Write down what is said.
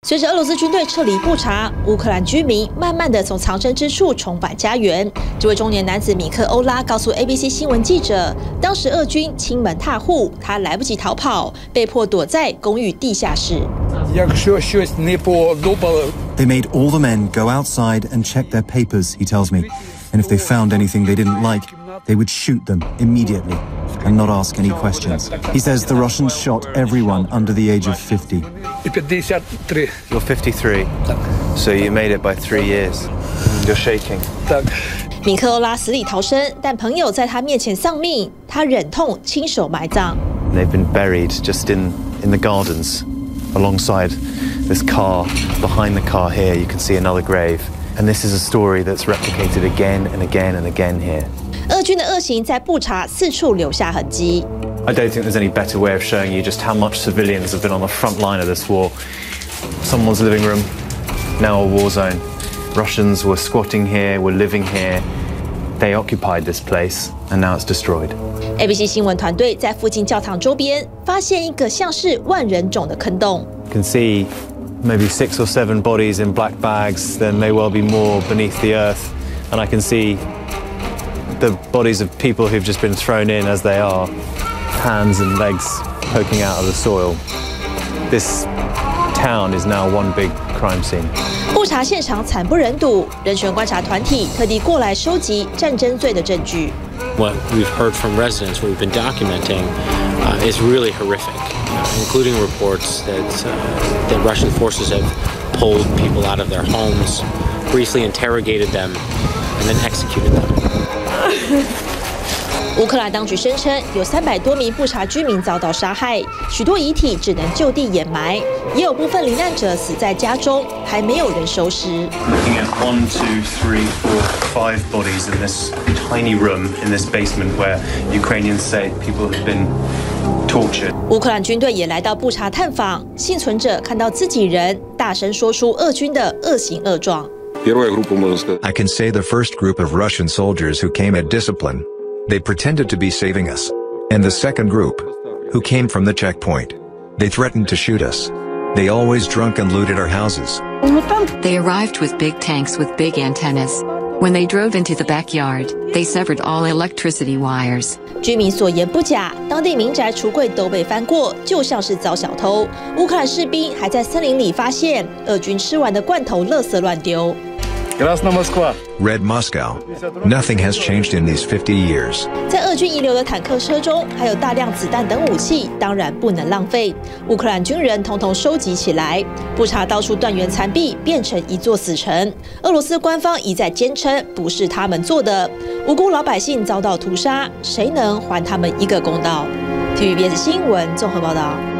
随着俄罗斯军队撤离布查，乌克兰居民慢慢地从藏身之处重返家园。这位中年男子米克欧拉告诉 ABC 新闻记者，当时俄军倾门踏户，他来不及逃跑，被迫躲在公寓地下室。 They made all the men go outside and check their papers, he tells me. And if they found anything they didn't like, they would shoot them immediately and not ask any questions. He says the Russians shot everyone under the age of 50. You're 53, so you made it by 3 years. You're shaking. 米克欧拉死里逃生，但朋友在他面前丧命，他忍痛亲手埋葬。 They've been buried just in the gardens alongside this car. Behind the car here, you can see another grave. And this is a story that's replicated again and again and again here. 俄军的恶行在布查四处留下痕迹。 I don't think there's any better way of showing you just how much civilians have been on the front line of this war. Someone's living room, now a war zone. Russians were squatting here, were living here. They occupied this place, and now it's destroyed. ABC 新闻团队在附近教堂周边发现一个像是万人冢的坑洞。 You can see maybe 6 or 7 bodies in black bags. There may well be more beneath the earth, and I can see the bodies of people who've just been thrown in as they are, hands and legs poking out of the soil. This town is now one big crime scene. 布查现场惨不忍睹，人权观察团体特地过来收集战争罪的证据。 What we've heard from residents, what we've been documenting, is really horrific, including reports that Russian forces have pulled people out of their homes, briefly interrogated them, and then executed them. 乌克兰当局声称有300多名布查居民遭到杀害，许多遗体只能就地掩埋，也有部分罹难者死在家中，还没有人收尸。 Looking at 1, 2, 3, 4, 5 bodies in this tiny room in this basement where Ukrainians say people have been tortured. 乌克兰军队也来到布查探访，幸存者看到自己人，大声说出俄军的恶行恶状。 I can say the first group of Russian soldiers who came at discipline. They pretended to be saving us. And the second group, who came from the checkpoint. They threatened to shoot us. They always drunk and looted our houses. They arrived with big tanks with big antennas. When they drove into the backyard, they severed all electricity wires. 居民所言不假，当地民宅橱柜都被翻过，就像是遭小偷。乌克兰士兵还在森林里发现俄军吃完的罐头垃圾乱丢。 Red Moscow. Nothing has changed in these 50 years. 在俄军遗留的坦克车中，还有大量子弹等武器，当然不能浪费。乌克兰军人统统收集起来。布查到处断垣残壁，变成一座死城。俄罗斯官方一再坚称不是他们做的，无辜老百姓遭到屠杀，谁能还他们一个公道？TVBS 新闻综合报道。